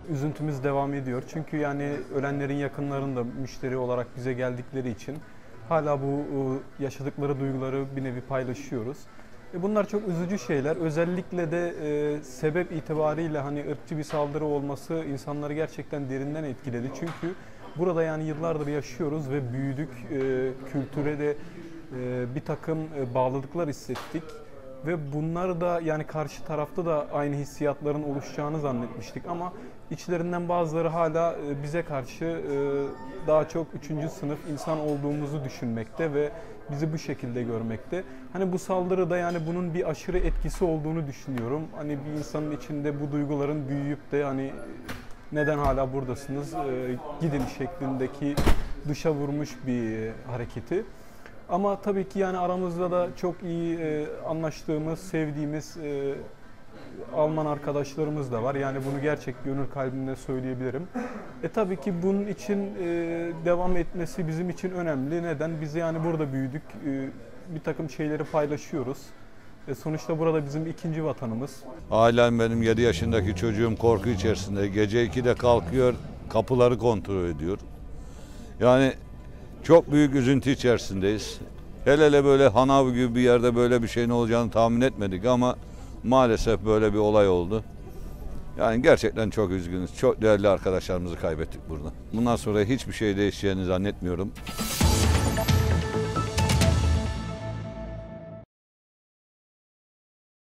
üzüntümüz devam ediyor. Çünkü yani ölenlerin yakınlarının da müşteri olarak bize geldikleri için hala bu yaşadıkları duyguları bir nevi paylaşıyoruz. Bunlar çok üzücü şeyler. Özellikle de sebep itibariyle hani ırkçı bir saldırı olması insanları gerçekten derinden etkiledi. Çünkü burada yani yıllardır yaşıyoruz ve büyüdük. Kültüre de bir takım bağlılıklar hissettik. Ve bunlar da yani karşı tarafta da aynı hissiyatların oluşacağını zannetmiştik ama içlerinden bazıları hala bize karşı daha çok üçüncü sınıf insan olduğumuzu düşünmekte ve bizi bu şekilde görmekte. Hani bu saldırıda yani bunun bir aşırı etkisi olduğunu düşünüyorum. Hani bir insanın içinde bu duyguların büyüyüp de hani neden hala buradasınız, gidin şeklindeki dışa vurmuş bir hareketi. Ama tabii ki yani aramızda da çok iyi anlaştığımız, sevdiğimiz Alman arkadaşlarımız da var. Yani bunu gerçek gönül kalbimle söyleyebilirim. Tabii ki bunun için devam etmesi bizim için önemli. Neden? Biz yani burada büyüdük, bir takım şeyleri paylaşıyoruz. Sonuçta burada bizim ikinci vatanımız. Ailem benim 7 yaşındaki çocuğum korku içerisinde. Gece 2'de kalkıyor, kapıları kontrol ediyor. Yani çok büyük üzüntü içerisindeyiz. Hele hele böyle Hanav gibi bir yerde böyle bir şeyin olacağını tahmin etmedik ama maalesef böyle bir olay oldu. Yani gerçekten çok üzgünüz. Çok değerli arkadaşlarımızı kaybettik burada. Bundan sonra hiçbir şey değişeceğini zannetmiyorum.